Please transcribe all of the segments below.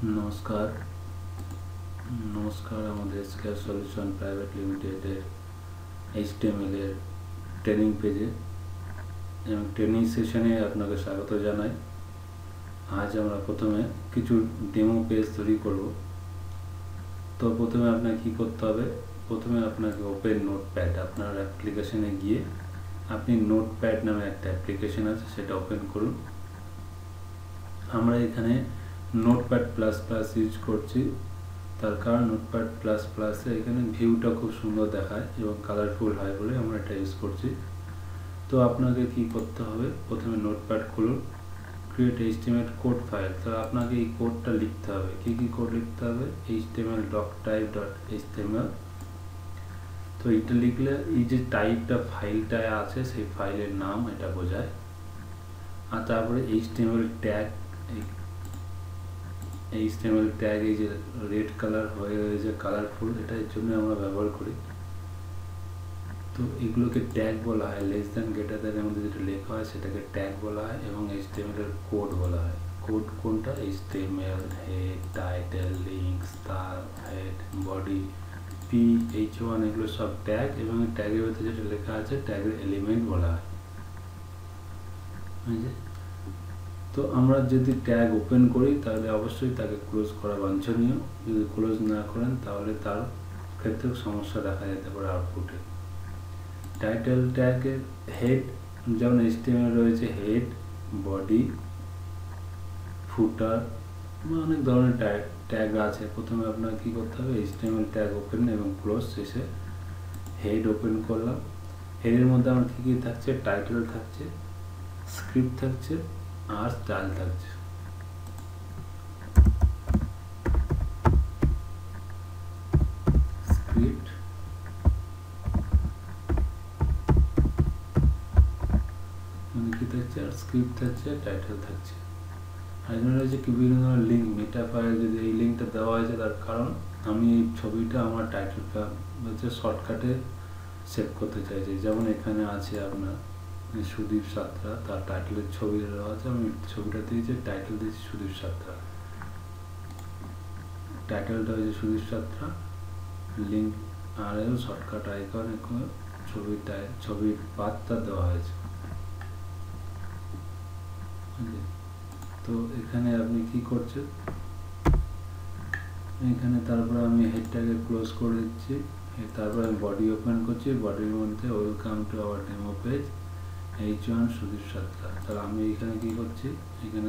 নমস্কার নমস্কার আমাদের স্কেয়ার সলিউশন প্রাইভেট লিমিটেডের HTML এর ট্রেনিং পেজে এবং ট্রেনিং সেশনে আপনাকে স্বাগত জানাই। আজ আমরা প্রথমে কিছু ডেমো পেজ তৈরি করব। তো প্রথমে আপনাকে কি করতে হবে, প্রথমে আপনাকে ওপেন নোটপ্যাড, আপনার অ্যাপ্লিকেশনে গিয়ে আপনি নোটপ্যাড নামে একটা অ্যাপ্লিকেশন আছে সেটা ওপেন করুন। আমরা এখানে নোটপ্যাড প্লাস প্লাস ইউজ করছি, তার কারণ নোটপ্যাড প্লাস প্লাসে এখানে ভিউটা খুব সুন্দর দেখায় এবং কালারফুল হয় বলে আমরা এটা ইউজ করছি। তো আপনাকে কি করতে হবে, প্রথমে নোটপ্যাড খুলুন, ক্রিয়েট HTML কোড ফাইল। তো আপনাকে এই কোডটা লিখতে হবে। কি কোড লিখতে হবে? html.type.html। তো এটা লিখলে এই যে টাইপটা ফাইলটা আছে সেই ফাইলের নাম এটা বোঝায়। আর তারপরে HTML ট্যাগ, HTML ট্যাগ এই যে রেড কালার হয়ে রয়েছে কালারফুল, এটা এর জন্য আমরা ব্যবহার করি। তো এগুলোকে ট্যাগ বলা হয়, লেস দ্যান গ্রেটার দ্যান এর মধ্যে যেটা লেখা হয় সেটাকে ট্যাগ বলা হয় এবং HTML এর কোড বলা হয়। কোড কোনটা? HTML head, title, link, star, head, body, PH1 এগুলো সব ট্যাগ এবং ট্যাগের ভিতরে যেটা লেখা আছে ট্যাগের এলিমেন্ট বলা হয়। তো আমরা যদি ট্যাগ ওপেন করি তাহলে অবশ্যই তাকে ক্লোজ করা বাঞ্ছনীয়। যদি ক্লোজ না করেন তাহলে তার ক্ষেত্রে সমস্যা দেখা যেতে পারে আউটপুটে। টাইটেল ট্যাগের হেড, যেমন HTML রয়েছে হেড, বডি, ফুটার, অনেক ধরনের ট্যাগ আছে। প্রথমে আপনার কি করতে হবে, HTML ট্যাগ ওপেন এবং ক্লোজ, শেষে হেড ওপেন করলাম। হেডের মধ্যে আমার কি থাকছে? টাইটেল থাকছে, স্ক্রিপ্ট থাকছে আর স্টাইল থাকছে। স্ক্রিপ্ট মানে কি থাকছে? আর স্ক্রিপ্ট থাকছে, টাইটেল থাকছে। আর এখানে রয়েছে কি বিভিন্ন ধরনের লিঙ্ক, মেটা ফাইল। যদি এই লিঙ্কটা দেওয়া হয়েছে তার কারণ আমি এই ছবিটা আমার টাইটেলটা হচ্ছে শর্টকাটে সেভ করতে চাইছি। যেমন এখানে আছে আপনার সুদীপ সাত্রা, তার টাইটেলের ছবি দেওয়া আছে, আমি ছবিটা দিয়েছি, টাইটেল দিয়েছি সুদীপ সাত্রা, টাইটেলটা হয়েছে সুদীপ সাত্রা, লিঙ্ক আর শর্টকাট আইকন, ছবির পাতটা দেওয়া হয়েছে। তো এখানে আপনি কি করছেন, এখানে তারপর আমি হেডটাকে ক্লোজ করে দিচ্ছি, তারপর আমি বডি ওপেন করছি, বডির মধ্যে welcome to our demo page H1 Sudip Satra. তাহলে আমি এখানে কি করছি, এখানে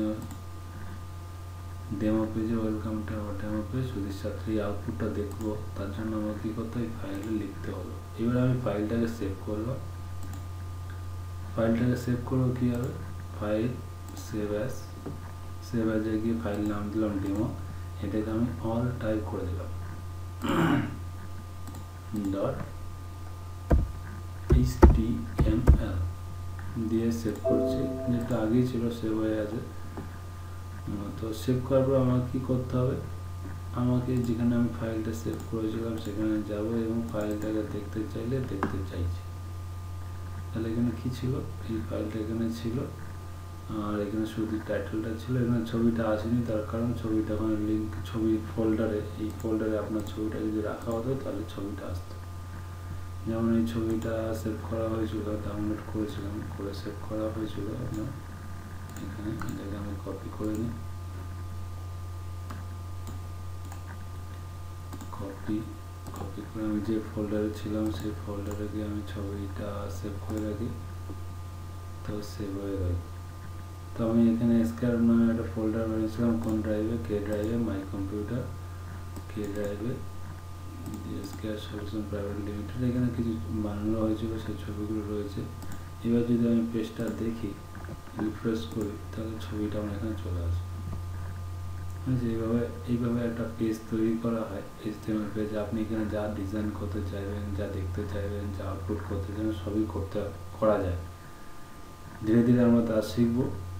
ডেমো পেজে welcome to our demo page Sudip Satra, এই আউটপুটটা দেখবো। তার জন্য আমাকে কি করতে হবে, ফাইলে লিখতে হলো। এবার আমি ফাইলটাকে সেভ করলাম। ফাইলটাকে সেভ করবো কি হবে, ফাইল সেভ অ্যাজে গিয়ে ফাইল নাম দিলাম ডেমো, এটাকে আমি অল টাইপ করে দিলাম .html দিয়ে সেভ করছি, যেটা আগেই ছিল সেভ হয়ে আছে। তো সেভ করার পর আমাকে কি করতে হবে, আমাকে যেখানে আমি ফাইলটা সেভ করেছিলাম সেখানে যাব এবং ফাইলটাকে দেখতে চাইলে দেখতে চাইছি। তাহলে এখানে কি ছিল, এই ফাইলটা এখানে ছিল আর এখানে শুধু টাইটেলটা ছিল। এখানে ছবিটা আসেনি, তার কারণ ছবিটা ওখানে লিঙ্ক, ছবি ফোল্ডারে, এই ফোল্ডারে আপনার ছবিটা যদি রাখা হতো তাহলে ছবিটা আসতো। যেমন এই ছবিটা সেভ করা হয়েছিল, ডাউনলোড করেছিলাম, করে সেভ করা হয়েছিল আপনার এখানে। এটাকে আমি কপি করে নিই, কপি করে আমি যে ফোল্ডারে ছিলাম সেই ফোল্ডারে গিয়ে আমি ছবিটা সেভ করে রাখি। তো সেভ হয়ে গেল। তো আমি এখানে স্ক্যার নামে একটা ফোল্ডার বানিয়েছিলাম, কোন ড্রাইভে, কে ড্রাইভে, মাই কম্পিউটার, কে ড্রাইভে, স্ক্যার সলিউশন প্রাইভেট লিমিটেড, এখানে কিছু বানানো হয়েছিল, সেই ছবিগুলো রয়েছে। এবার যদি আমি পেজটা দেখি, রিফ্রেশ করি, তাহলে ছবিটা আমার এখানে চলে আসে। এইভাবে একটা পেজ তৈরি করা হয়, HTML পেজ। আপনি এখানে যা ডিজাইন করতে চাইবেন, যা দেখতে চাইবেন, যা আউটপুট করতে চাইবেন, সবই করা যায়। ধীরে ধীরে আমরা তা শিখব।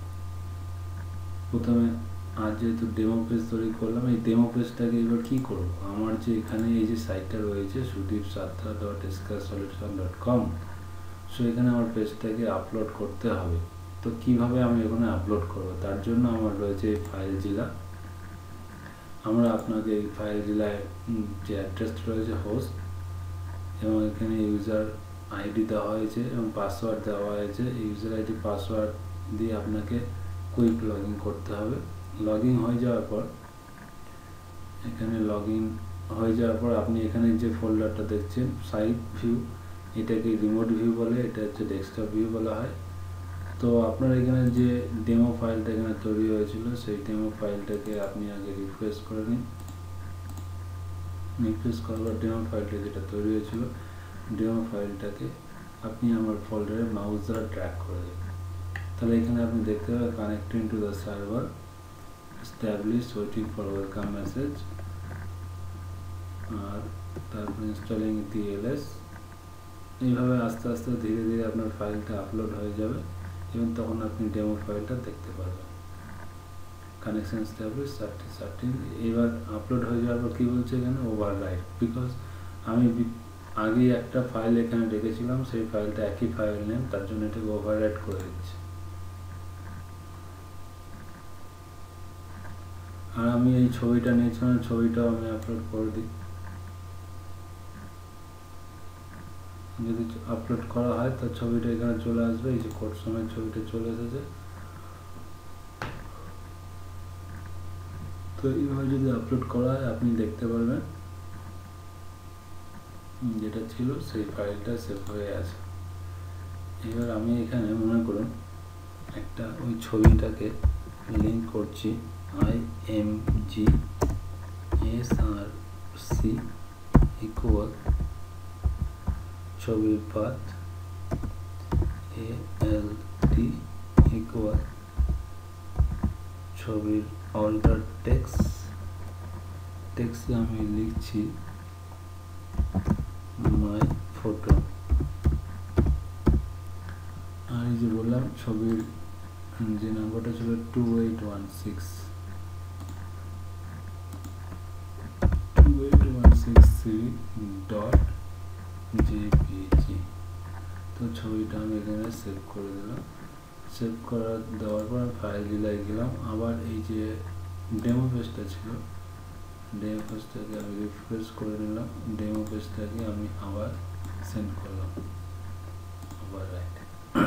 প্রথমে আজ যেহেতু ডেমো পেজ তৈরি করলাম, এই ডেমো পেজটাকে এবার কি করব, আমার যে এখানে এই যে সাইটটা রয়েছে sudipsatra.scarsolution.com, সো এখানে আমার পেজটাকে আপলোড করতে হবে। তো কিভাবে আমি এখানে আপলোড করব, তার জন্য আমার রয়েছে ফাইল জিলা। আমরা আপনাকে এই ফাইলজিলায় যে অ্যাড্রেসটা রয়েছে হোস্ট এবং এখানে ইউজার আইডি দেওয়া হয়েছে এবং পাসওয়ার্ড দেওয়া হয়েছে। ইউজার আইডি পাসওয়ার্ড দিয়ে আপনাকে কুইক লগ ইন করতে হবে। লগ ইন হয়ে যাওয়ার পর এখানে লগ ইন হয়ে যাওয়ার পর আপনি এখানে যে ফোল্ডারটা দেখছেন সাইড ভিউ, এটাকে রিমোট ভিউ বলে, এটা হচ্ছে ডেস্কটপ ভিউ বলা হয়। তো আপনার এখানে যে ডেমো ফাইলটা এখানে তৈরি হয়েছিল সেই ডেমো ফাইলটাকে আপনি আগে রিফ্রেশ করে নিন। রিফ্রেশ করার ডেমো ফাইলটা যেটা তৈরি হয়েছিল ডেমো ফাইলটাকে আপনি আমার ফোল্ডারে মাউস দ্বারা ড্র্যাগ করে দেবেন। তাহলে এখানে আপনি দেখতে পাবেন connecting to the server, establish, waiting for welcome message, আর তারপর ইনস্টলিং TLS। এইভাবে আস্তে আস্তে ধীরে ধীরে আপনার ফাইলটা আপলোড হয়ে যাবে এবং তখন আপনি ডেমো ফাইলটা দেখতে পারবেন। কানেকশন এস্টাবলিশ 30 এবার আপলোড হয়ে যাওয়ার পর কী বলছে এখানে ওভাররাইট, বিকজ আমি আগেই একটা ফাইল এখানে রেখেছিলাম, সেই ফাইলটা একই ফাইল নেম, তার জন্য এটাকে ওভাররাইট করে দিচ্ছে। আর আমি এই ছবিটা নিয়েছিলাম, ছবিটাও আমি আপলোড করে দিই। যদি আপলোড করা হয় তার ছবিটা এখানে চলে আসবে, এই যে কোড সময়ের ছবিটা চলে এসেছে। তো এইভাবে যদি আপলোড করা হয় আপনি দেখতে পারবেন যেটা ছিল সেই ফাইলটা সেভ হয়ে আছে। এবার আমি এখানে মনে করুন একটা ওই ছবিটাকে লিঙ্ক করছি imgsrc ইকুয়াল ছবির পাথ alt ইকুয়াল ছবির অল্টার টেক্সটে আমি লিখছি মাই ফটো। আর এই যে বললাম ছবির যে নাম্বারটা ছিল 28163.jpg। তো ছবিটা আমি এখানে সেভ করে দিলাম। সেভ দেওয়ার পর ফাইল ডিলায় গেলাম, আবার এই যে ডেমো পেজটা ছিল ডেমো পেজটাকে আমি রিফ্রেশ করে নিলাম, ডেমো পেজটাকে আমি আবার সেন্ড করলাম ওভাররাইট।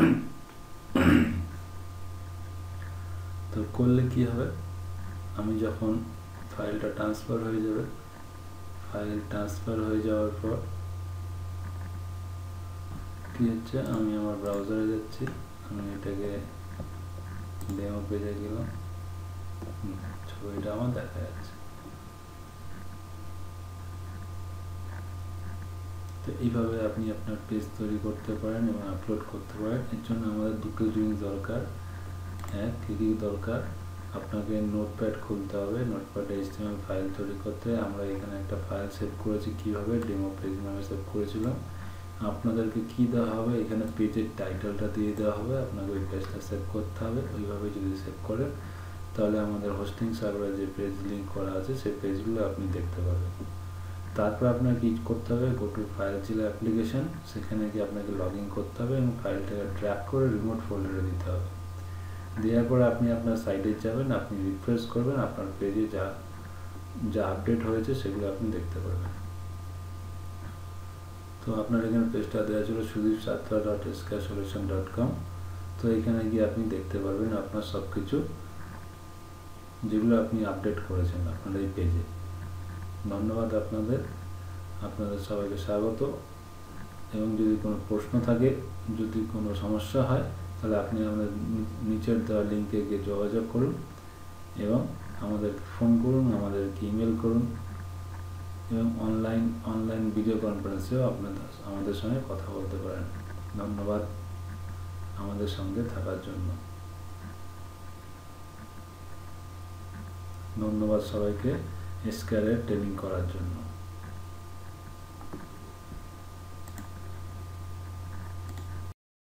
তো করলে কি হবে, আমি যখন ফাইলটা ট্রান্সফার হয়ে যাবে, ফাইল ট্রান্সফার হয়ে যাওয়ার পর কি হচ্ছে, আমি আমার ব্রাউজারে যাচ্ছি, আমি এটাকে ডেমো পেজে গেলাম, ছবিটা আমার দেখা যাচ্ছে। তো এইভাবে আপনি আপনার পেজ তৈরি করতে পারেন এবং আপলোড করতে পারেন। এর জন্য আমাদের দুটো জিনিস দরকার। এক, কী কী দরকার, আপনাকে নোটপ্যাড খুলতে হবে, নোটপ্যাডে HTML ফাইল তৈরি করতে। আমরা এখানে একটা ফাইল সেভ করেছি, কীভাবে ডেমো পেজ নামে সেভ করেছিলাম। আপনাদেরকে কি দেওয়া হবে, এখানে পেজের টাইটেলটা দিয়ে দেওয়া হবে, আপনাকে ওই পেজটা সেভ করতে হবে। ওইভাবে যদি সেভ করেন তাহলে আমাদের হোস্টিং সার্ভারে যে পেজ লিঙ্ক করা আছে সেই পেজগুলো আপনি দেখতে পাবেন। তারপর আপনার কি করতে হবে, গো টু ফাইলজিলা অ্যাপ্লিকেশন, সেখানে গিয়ে আপনাকে লগ ইন করতে হবে এবং ফাইলটাকে ট্র্যাক করে রিমোট ফোল্ডারে দিতে হবে। দেওয়ার পরে আপনি আপনার সাইটে যাবেন, আপনি রিফ্রেশ করবেন, আপনার পেজে যা আপডেট হয়েছে সেগুলো আপনি দেখতে পারবেন। তো আপনার এখানে পেজটা দেওয়া ছিল sudeepsatra.sksolution.com। তো এখানে গিয়ে আপনি দেখতে পারবেন আপনার সব কিছু যেগুলো আপনি আপডেট করেছেন আপনার এই পেজে। ধন্যবাদ আপনাদের সবাইকে স্বাগত। এবং যদি কোনো প্রশ্ন থাকে, যদি কোনো সমস্যা হয়, তাহলে আপনি আমাদের নিচের দেওয়া লিঙ্কে গিয়ে যোগাযোগ করুন এবং আমাদের ফোন করুন, আমাদেরকে ইমেল করুন এবং অনলাইন ভিডিও কনফারেন্সেও আমাদের সঙ্গে কথা বলতে পারেন। ধন্যবাদ আমাদের সঙ্গে থাকার জন্য। ধন্যবাদ সবাইকে স্ক্যালের ট্রেনিং করার জন্য।